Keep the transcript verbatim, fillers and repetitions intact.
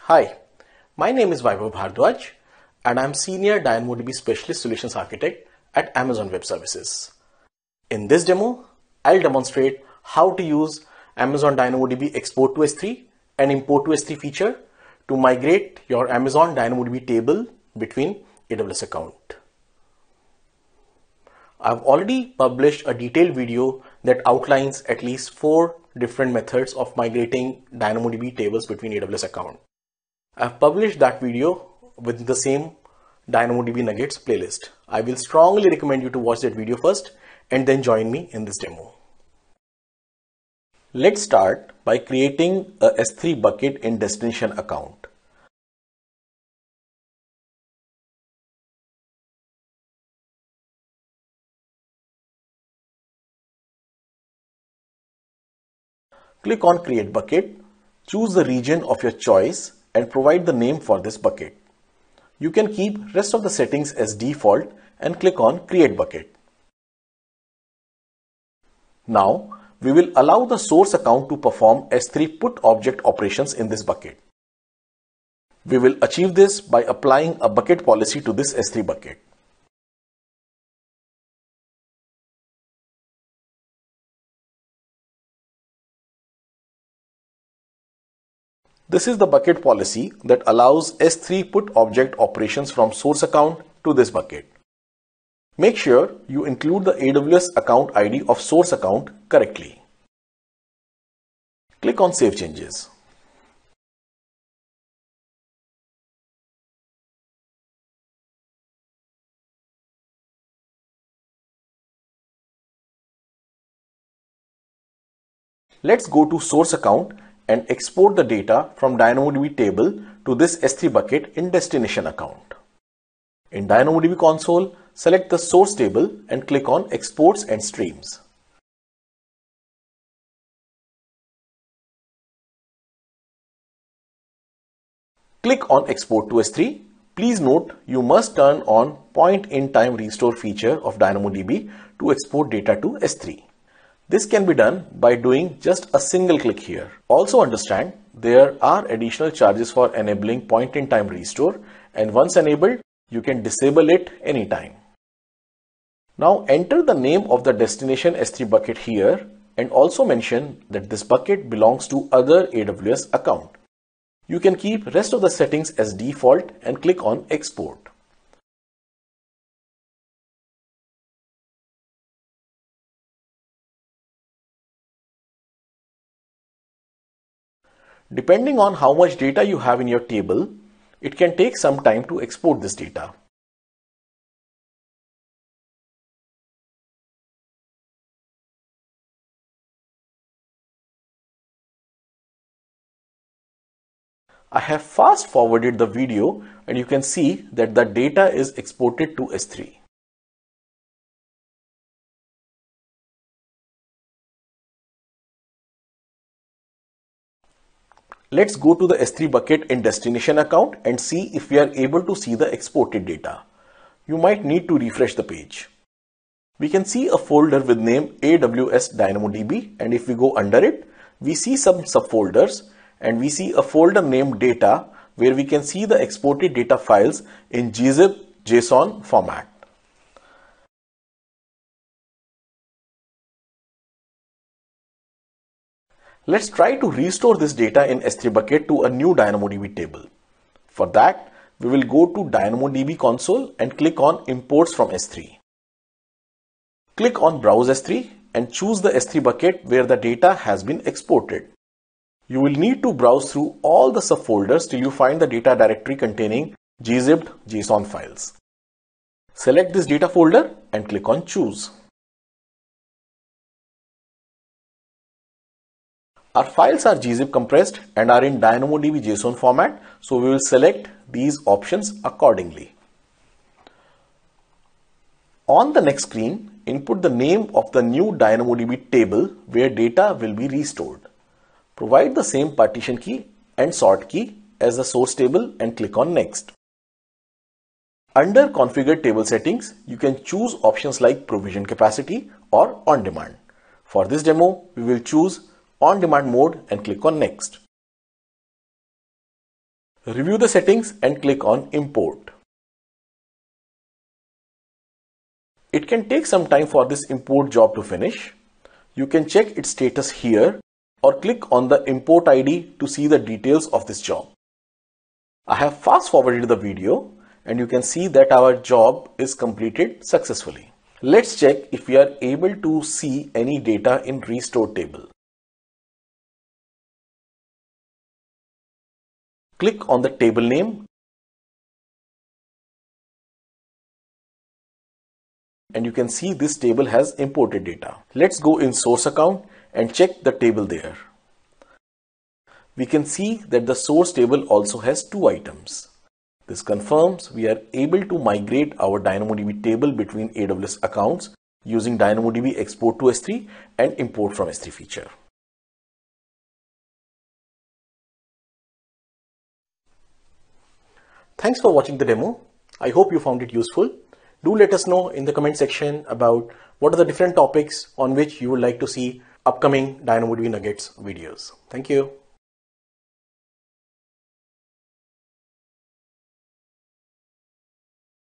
Hi, my name is Vaibhav Bhardwaj and I'm Senior DynamoDB Specialist Solutions Architect at Amazon Web Services. In this demo, I'll demonstrate how to use Amazon DynamoDB Export to S three and Import to S three feature to migrate your Amazon DynamoDB table between A W S account. I've already published a detailed video that outlines at least four different methods of migrating DynamoDB tables between A W S account. I've published that video with the same DynamoDB Nuggets playlist. I will strongly recommend you to watch that video first and then join me in this demo. Let's start by creating a S three bucket in destination account. Click on Create Bucket, choose the region of your choice and provide the name for this bucket. You can keep rest of the settings as default and click on Create Bucket. Now, we will allow the source account to perform S three put object operations in this bucket. We will achieve this by applying a bucket policy to this S three bucket. This is the bucket policy that allows S three put object operations from source account to this bucket. Make sure you include the A W S account I D of source account correctly. Click on Save Changes. Let's go to source account and export the data from DynamoDB table to this S three bucket in destination account. In DynamoDB console, select the source table and click on Exports and Streams. Click on Export to S three. Please note you must turn on point-in-time restore feature of DynamoDB to export data to S three. This can be done by doing just a single click here. Also understand there are additional charges for enabling point-in-time restore, and once enabled, you can disable it anytime. Now enter the name of the destination S three bucket here and also mention that this bucket belongs to other A W S account. You can keep rest of the settings as default and click on Export. Depending on how much data you have in your table, it can take some time to export this data. I have fast forwarded the video and you can see that the data is exported to S three. Let's go to the S three bucket in destination account and see if we are able to see the exported data. You might need to refresh the page. We can see a folder with name A W S DynamoDB, and if we go under it, we see some subfolders and we see a folder named Data where we can see the exported data files in gzip JSON format. Let's try to restore this data in S three bucket to a new DynamoDB table. For that, we will go to DynamoDB console and click on Imports from S three. Click on Browse S three and choose the S three bucket where the data has been exported. You will need to browse through all the subfolders till you find the data directory containing gzipped JSON files. Select this data folder and click on Choose. Our files are gzip compressed and are in DynamoDB JSON format, so we will select these options accordingly. On the next screen, input the name of the new DynamoDB table where data will be restored. Provide the same partition key and sort key as the source table and click on Next. Under Configure Table Settings, you can choose options like Provision Capacity or On Demand. For this demo, we will choose On Demand mode and click on Next. Review the settings and click on Import. It can take some time for this import job to finish. You can check its status here or click on the import I D to see the details of this job. I have fast forwarded the video and you can see that our job is completed successfully. Let's check if we are able to see any data in restore table. Click on the table name and you can see this table has imported data. Let's go in source account and check the table there. We can see that the source table also has two items. This confirms we are able to migrate our DynamoDB table between A W S accounts using DynamoDB export to S three and import from S three feature. Thanks for watching the demo. I hope you found it useful. Do let us know in the comment section about what are the different topics on which you would like to see upcoming DynamoDB Nuggets videos. Thank you.